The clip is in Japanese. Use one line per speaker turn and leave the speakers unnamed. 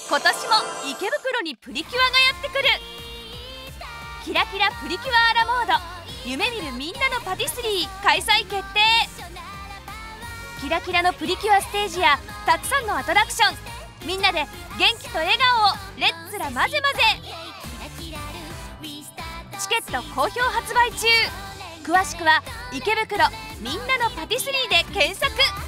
今年も池袋にプリキュアがやってくる。キラキラプリキュアアラモード夢見るみんなのパティスリー開催決定。キラキラのプリキュアステージやたくさんのアトラクション、みんなで元気と笑顔をレッツラまぜまぜ。チケット好評発売中。詳しくは池袋みんなのパティスリーで検索。